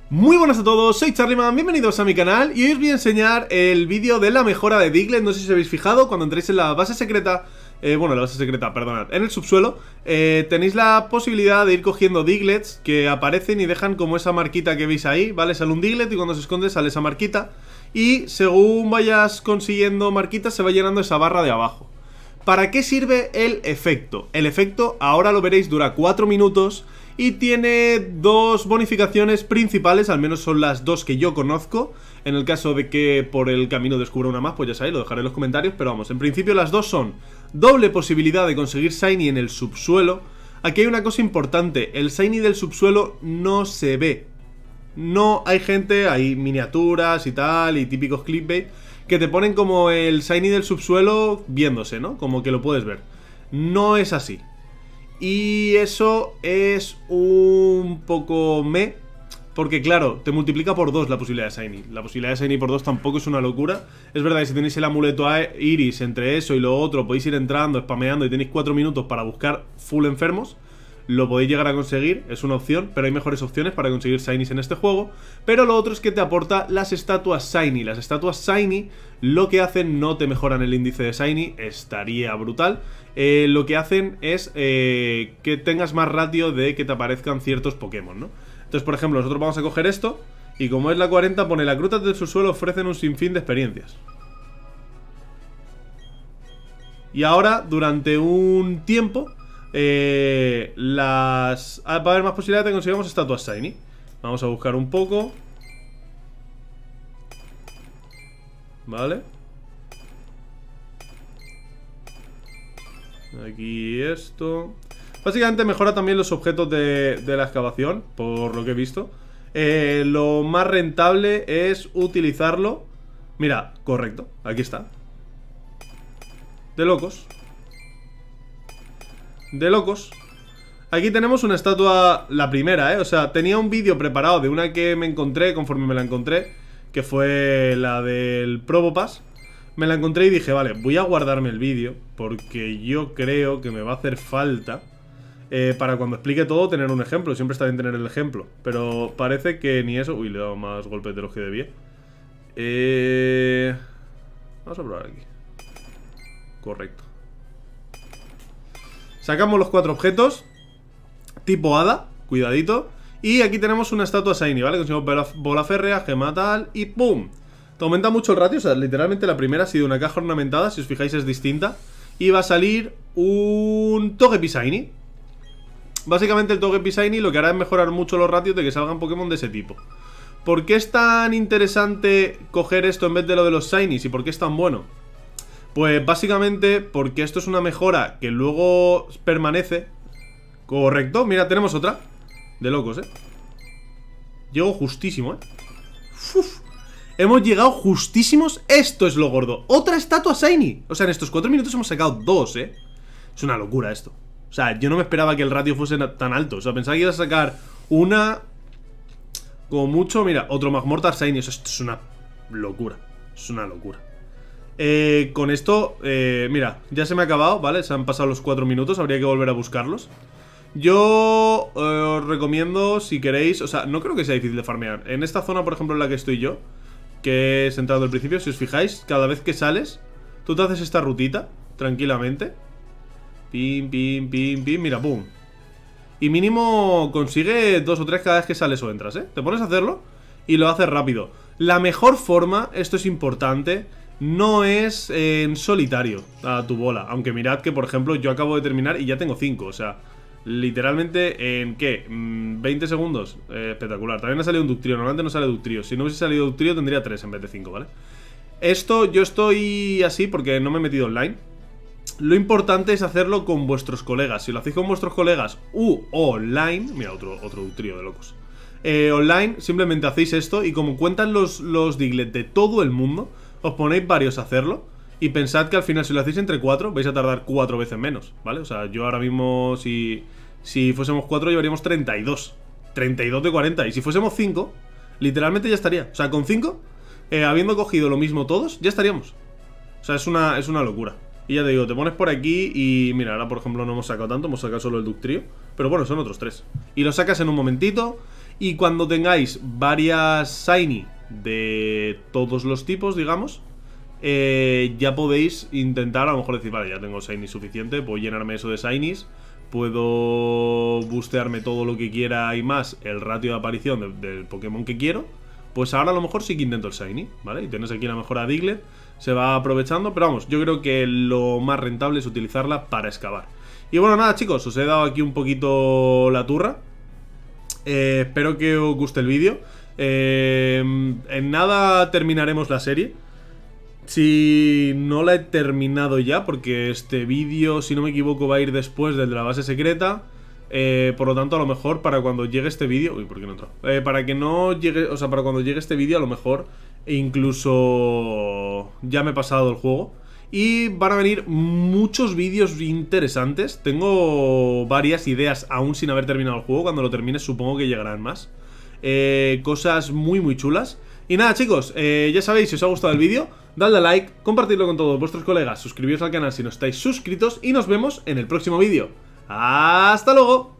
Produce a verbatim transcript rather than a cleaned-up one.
Muy buenas a todos, soy Charlyman, bienvenidos a mi canal y hoy os voy a enseñar el vídeo de la mejora de Diglett. No sé si os habéis fijado, cuando entréis en la base secreta, eh, bueno, la base secreta, perdonad, en el subsuelo, eh, tenéis la posibilidad de ir cogiendo Diglets que aparecen y dejan como esa marquita que veis ahí, ¿vale? Sale un Diglett y cuando se esconde sale esa marquita y según vayas consiguiendo marquitas se va llenando esa barra de abajo. ¿Para qué sirve el efecto? El efecto, ahora lo veréis, dura cuatro minutos y tiene dos bonificaciones principales, al menos son las dos que yo conozco. En el caso de que por el camino descubra una más, pues ya sabéis, lo dejaré en los comentarios. Pero vamos, en principio las dos son doble posibilidad de conseguir Shiny en el subsuelo. Aquí hay una cosa importante, el Shiny del subsuelo no se ve. No hay gente, hay miniaturas y tal, y típicos clickbait que te ponen como el Shiny del subsuelo viéndose, ¿no? Como que lo puedes ver. No es así. Y eso es un poco me, porque claro, te multiplica por dos la posibilidad de Shiny. La posibilidad de Shiny por dos tampoco es una locura. Es verdad que si tenéis el amuleto Iris, entre eso y lo otro, podéis ir entrando, spameando y tenéis cuatro minutos para buscar full enfermos. Lo podéis llegar a conseguir, es una opción, pero hay mejores opciones para conseguir Shinies en este juego. Pero lo otro es que te aporta las estatuas Shiny. Las estatuas Shiny lo que hacen, no te mejoran el índice de Shiny, estaría brutal. Eh, lo que hacen es eh, que tengas más ratio de que te aparezcan ciertos Pokémon, ¿no? Entonces, por ejemplo, nosotros vamos a coger esto y como es la cuarenta, pone: las grutas del subsuelo ofrecen un sinfín de experiencias. Y ahora, durante un tiempo, eh, las... va a haber más posibilidades de que consigamos estatuas Shiny. Vamos a buscar un poco. Vale. Aquí esto. Básicamente mejora también los objetos de, de la excavación, por lo que he visto. eh, Lo más rentable es utilizarlo. Mira, correcto, aquí está. De locos. De locos. Aquí tenemos una estatua, la primera, eh O sea, tenía un vídeo preparado de una que me encontré conforme me la encontré, que fue la del Probopass. Me la encontré y dije, vale, voy a guardarme el vídeo porque yo creo que me va a hacer falta eh, para cuando explique todo tener un ejemplo. Siempre está bien tener el ejemplo, pero parece que ni eso. Uy, le he dado más golpes de los que debía. eh... Vamos a probar aquí. Correcto. Sacamos los cuatro objetos tipo hada, cuidadito. Y aquí tenemos una estatua Shiny, ¿vale? Conseguimos bola férrea, gema tal y ¡pum! Te aumenta mucho el ratio, o sea, literalmente la primera ha sido una caja ornamentada, si os fijáis es distinta. Y va a salir un Togepi Shiny. Básicamente el Togepi Shiny lo que hará es mejorar mucho los ratios de que salgan Pokémon de ese tipo. ¿Por qué es tan interesante coger esto en vez de lo de los Shinies? ¿Y por qué es tan bueno? Pues básicamente porque esto es una mejora que luego permanece. Correcto, mira, tenemos otra. De locos, eh Llego justísimo, eh Uf. Hemos llegado justísimos. Esto es lo gordo. Otra estatua Shiny. O sea, en estos cuatro minutos hemos sacado dos, eh Es una locura esto. O sea, yo no me esperaba que el ratio fuese tan alto. O sea, pensaba que iba a sacar una, como mucho, mira, otro Magmortar Shiny. O sea, esto es una locura. Es una locura. Eh, con esto, eh, mira, ya se me ha acabado, ¿vale? Se han pasado los cuatro minutos, habría que volver a buscarlos. Yo eh, os recomiendo, si queréis, o sea, no creo que sea difícil de farmear. En esta zona, por ejemplo, en la que estoy yo, que he entrado al principio, si os fijáis, cada vez que sales, tú te haces esta rutita, tranquilamente. Pim, pim, pim, pim, mira, pum. Y mínimo consigue dos o tres cada vez que sales o entras, ¿eh? Te pones a hacerlo y lo haces rápido. La mejor forma, esto es importante, no es en solitario a tu bola. Aunque mirad que, por ejemplo, yo acabo de terminar y ya tengo cinco. O sea, literalmente en, ¿qué? veinte segundos. eh, Espectacular. También ha salido un Ductrio. Normalmente no sale Ductrio. Si no hubiese salido Ductrio tendría tres en vez de cinco, ¿vale? Esto yo estoy así porque no me he metido online. Lo importante es hacerlo con vuestros colegas. Si lo hacéis con vuestros colegas u online. Mira, otro, otro Ductrio de locos. eh, Online, simplemente hacéis esto y como cuentan los, los Diglett de todo el mundo, os ponéis varios a hacerlo y pensad que al final si lo hacéis entre cuatro vais a tardar cuatro veces menos, ¿vale? O sea, yo ahora mismo si, si fuésemos cuatro llevaríamos treinta y dos. treinta y dos de cuarenta. Y si fuésemos cinco, literalmente ya estaría. O sea, con cinco, eh, habiendo cogido lo mismo todos, ya estaríamos. O sea, es una, es una locura. Y ya te digo, te pones por aquí y mira, ahora por ejemplo no hemos sacado tanto, hemos sacado solo el Ductrio. Pero bueno, son otros tres. Y lo sacas en un momentito. Y cuando tengáis varias Shiny de todos los tipos, digamos, eh, ya podéis intentar a lo mejor decir, vale, ya tengo Shiny suficiente, puedo llenarme eso de Shinies, puedo boostearme todo lo que quiera y más el ratio de aparición de, del Pokémon que quiero. Pues ahora a lo mejor sí que intento el Shiny, ¿vale? Y tenéis aquí la mejora Diglett, se va aprovechando, pero vamos, yo creo que lo más rentable es utilizarla para excavar. Y bueno, nada chicos, os he dado aquí un poquito la turra. eh, Espero que os guste el vídeo. eh, En nada terminaremos la serie. Si no la he terminado ya, porque este vídeo, si no me equivoco, va a ir después del de la base secreta. Eh, por lo tanto, a lo mejor para cuando llegue este vídeo... Uy, ¿por qué no entró? Eh, para que no llegue... O sea, para cuando llegue este vídeo, a lo mejor incluso ya me he pasado el juego. Y van a venir muchos vídeos interesantes. Tengo varias ideas aún sin haber terminado el juego. Cuando lo termine supongo que llegarán más. Eh, cosas muy muy chulas. Y nada chicos, eh, ya sabéis, si os ha gustado el vídeo, dadle a like, compartidlo con todos vuestros colegas, suscribiros al canal si no estáis suscritos y nos vemos en el próximo vídeo. ¡Hasta luego!